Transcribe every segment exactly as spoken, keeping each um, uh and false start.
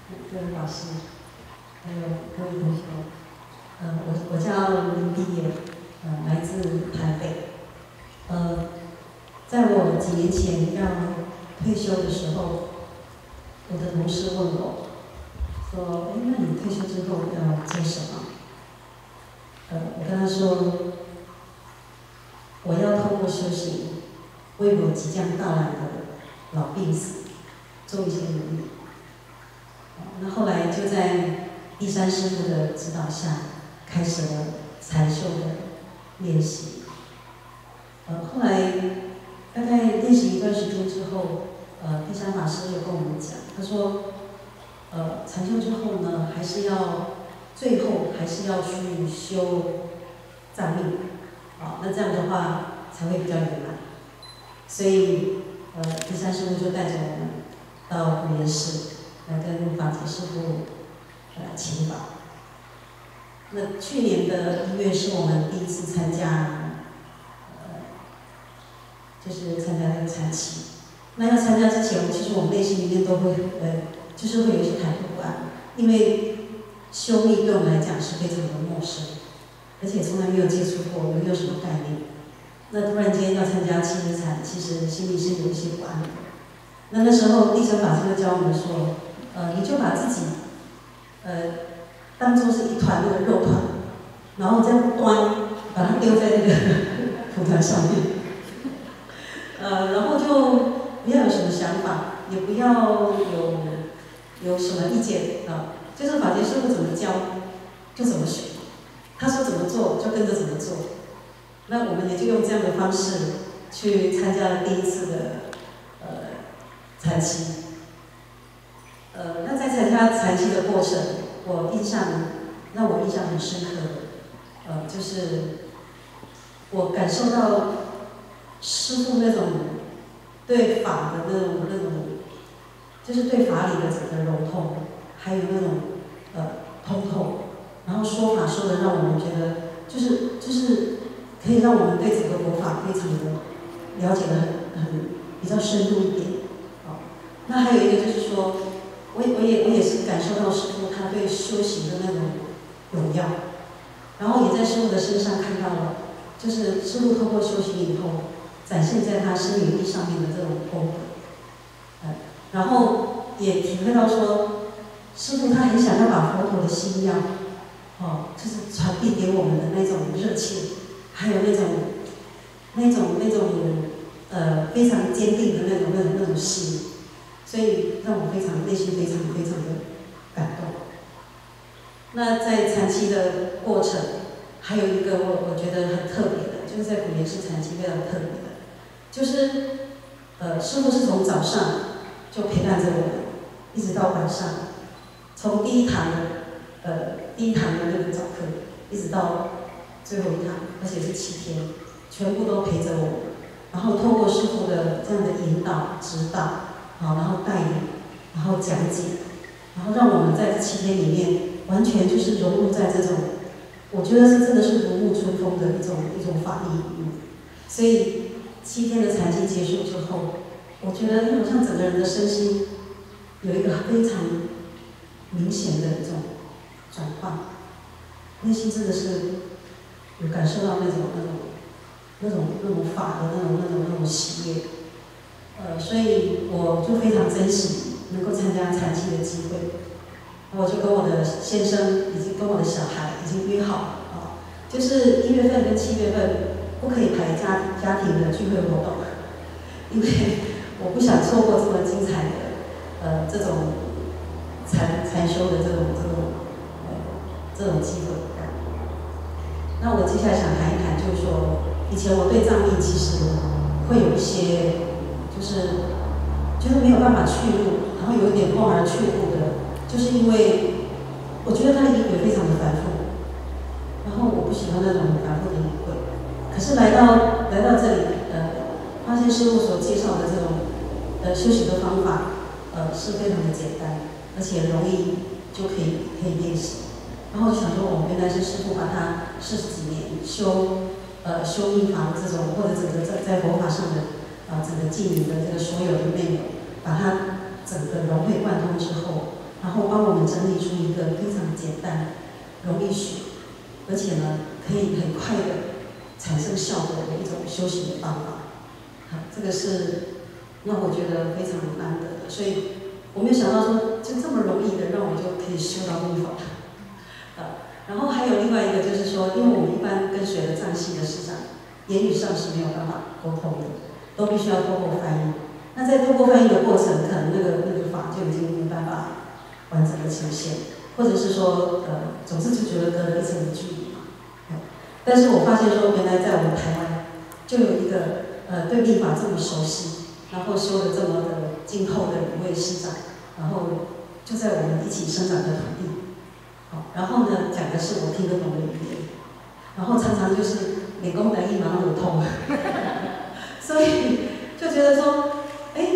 各位老师，还有各位同学，呃，我我叫林碧叶，呃，来自台北。呃，在我几年前要退休的时候，我的同事问我，说：“哎，那你退休之后要做什么？”呃，我跟他说，我要透过修行，为我即将到来的老病死做一些努力。那后来就在第三师父的指导下，开始了禅修的练习。呃，后来大概练习一段时间之后，呃，第三法师又跟我们讲，他说，呃，禅修之后呢，还是要最后还是要去修藏密，啊，那这样的话才会比较圆满。所以，呃，第三师父就带着我们到普贤寺来跟法吉师父呃请法。那去年的一月是我们第一次参加，呃，就是参加那个禅期。那要参加之前，其实我们内心里面都会呃，就是会有一些忐忑不安，因为修密对我们来讲是非常的陌生，而且从来没有接触过，没有什么概念。那突然间要参加七日禅，其实心里是有一些不安的。那那时候地神法师就教我们说，呃，你就把自己，呃，当作是一团那个肉团，然后这样端，把它丢在那个蒲团上面，呃，然后就不要有什么想法，也不要有有什么意见啊，就是法界师父怎么教就怎么学，他说怎么做就跟着怎么做。那我们也就用这样的方式去参加了第一次的呃禅期。呃，那在参加禅期的过程，我印象让我印象很深刻的，呃，就是我感受到师父那种对法的那种那种，就是对法理的整个融通，还有那种呃通透，然后说法说的让我们觉得就是就是可以让我们对整个佛法非常的了解的很很比较深入一点。好，那还有一个就是说。我我也我也是感受到师父他对修行的那种荣耀，然后也在师父的身上看到了，就是师父透过修行以后，展现在他身语意上面的这种功德，呃，然后也体会到说，师父他很想要把佛陀的心要，哦，就是传递给我们的那种热切，还有那种那种那种呃非常坚定的那种那种那种心。所以让我非常内心非常非常的感动。那在禅期的过程，还有一个我我觉得很特别的，就是在普贤寺禅期非常特别的，就是呃师父是从早上就陪伴着我们，一直到晚上，从第一堂的呃第一堂的那个早课，一直到最后一堂，而且是七天，全部都陪着我们，然后透过师父的这样的引导指导。好，然后带领，然后讲解，然后让我们在这七天里面，完全就是融入在这种，我觉得是真的是如沐春风的一种一种法力里面。所以七天的禅期结束之后，我觉得好像整个人的身心有一个非常明显的一种转换，内心真的是有感受到那种那种那种那种法的那种那种那种喜悦。呃，所以我就非常珍惜能够参加禅期的机会，我就跟我的先生以及跟我的小孩已经约好了啊，就是一月份跟七月份不可以排家家庭的聚会活动，因为我不想错过这么精彩的呃这种禅禅修的这种这种呃这种机会。那我接下来想谈一谈，就是说以前我对藏密其实会有一些。就是就是没有办法去入，然后有一点望而却步的，就是因为我觉得它仪轨非常的繁复，然后我不喜欢那种很繁复的仪轨。可是来到来到这里，呃，发现师父所介绍的这种呃修行的方法，呃是非常的简单，而且容易就可以可以练习。然后就想说，哦，原来是师父把他四十几年修呃修密法的这种，或者整个在在佛法上的。啊，整个经营的这个所有的内容，把它整个融会贯通之后，然后帮我们整理出一个非常简单、容易学，而且呢可以很快的产生效果的一种修行的方法。好，这个是让我觉得非常难得的，所以我没有想到说就这么容易的让我就可以修到密法。啊，然后还有另外一个就是说，因为我们一般跟随的藏系的师长，言语上是没有办法沟通的，都必须要透过翻译。那在透过翻译的过程，可能那个那个法就已经没办法完整的呈现，或者是说，呃，总之就觉得隔了一层的距离嘛。但是我发现说，原来在我们台湾就有一个呃对密法这么熟悉，然后修的这么的精透的一位师长，然后就在我们一起生长的土地。好，然后呢，讲的是我听得懂的语言，然后常常就是美工台语马上有通，所以就觉得说，哎，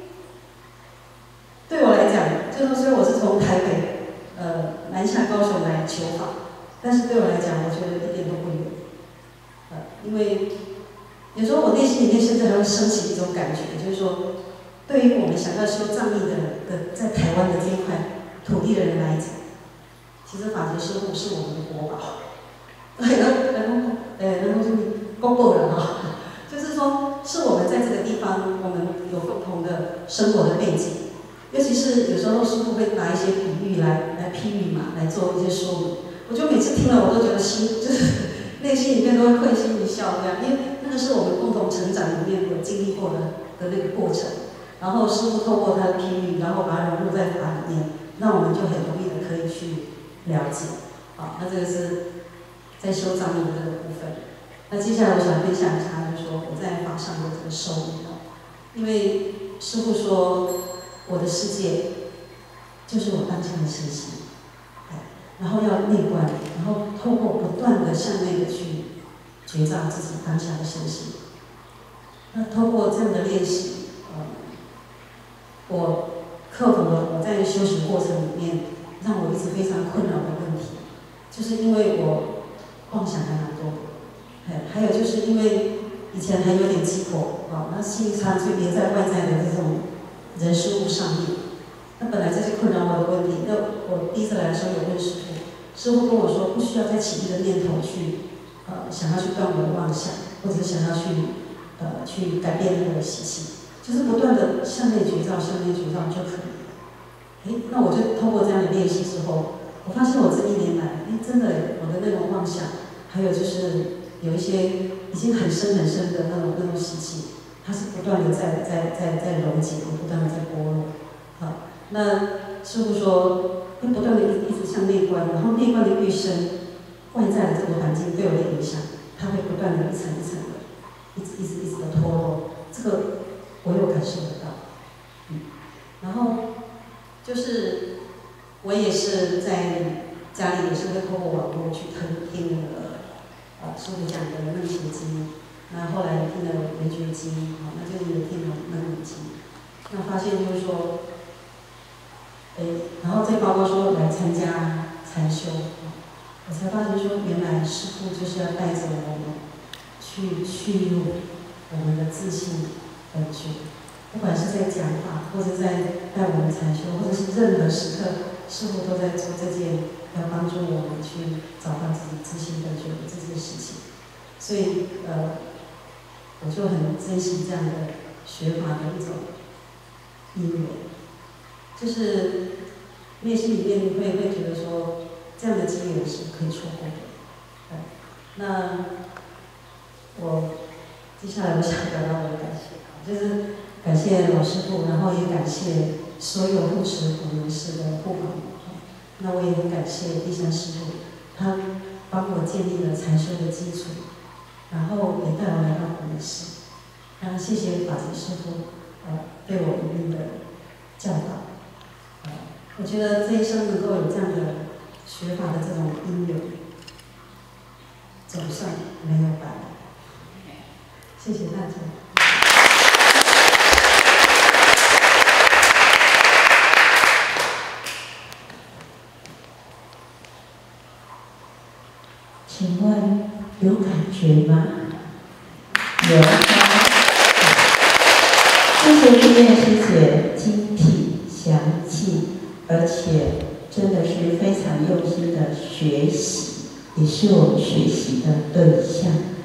对我来讲，就是虽然我是从台北呃南下高雄来求法，但是对我来讲，我觉得一点都不远，呃，因为有时候我内心里面甚至还会升起一种感觉，就是说，对于我们想要修藏密的的在台湾的这一块土地的人来讲。其实法节师父是我们的国宝，对，然后然后呃然后就是公布了哈，就是说是我们在这个地方，我们有共同的生活的背景，尤其是有时候师父会拿一些比喻来来譬喻嘛，来做一些说明，我就每次听了我都觉得心就是内心里面都会会心一笑这样，因为那个是我们共同成长里面有经历过的的那个过程，然后师父透过他的譬喻，然后把它融入在法里面，那我们就很容易的可以去了解，好，那这个是在修藏密的这个部分。那接下来我想分享一下，就是说我在法上的这个收益哦，因为师父说我的世界就是我当下的身心，然后要内观，然后透过不断的向内的去觉照自己当下的身心。那透过这样的练习，呃，我克服了我在修行过程里面。让我一直非常困扰的问题，就是因为我妄想还蛮多的，哎，还有就是因为以前还有点急迫，啊，那心常就连在外在的这种人事物上面。那本来这些困扰我的问题，那我第一次来的时候有问师父，师父跟我说不需要再起一个念头去，呃，想要去断我的妄想，或者想要去，呃，去改变那个习气，就是不断的向内觉照，向内觉照就可以。哎，那我就通过这样的练习之后，我发现我这一年来，哎，真的我的那种妄想，还有就是有一些已经很深很深的那种那种习气，它是不断的在在在在溶解，不断的在剥落。好，那师父说，会不断的一一直向内观，然后内观的越深，外在的这个环境对我的影响，它会不断的一层一层的，一直一直一直的脱落。这个我有感受得到，嗯，然后。就是我也是在家里也是会透过网络去听听那个呃师父讲的《楞严经》，那后来听了《圆觉经》，好，那就也听了《楞严经》，那发现就是说，哎，然后再包括说来参加禅修，我才发现说原来师父就是要带着我们去去入我们的自信本觉。不管是在讲法，或者在带我们禅修，或者是任何时刻，师父都在做这件要帮助我们去找到自己自信本觉的这件事情。所以，呃，我就很珍惜这样的学法的一种因缘，就是内心里面会会觉得说，这样的机缘是不可以错过的。对，那我接下来我想表达我的感谢，就是感谢老师父，然后也感谢所有护持普门师的护法。那我也很感谢地山师父，他帮我建立了禅修的基础，然后也带我来到普门师。那谢谢法吉师父，呃，对我一定的教导。呃，我觉得这一生能够有这样的学法的这种因缘，总算没有白来。谢谢大家。 请问有感觉吗？有。谢谢丽燕师姐精辟详细，而且且真的是非常用心的学习，也是我们学习的对象。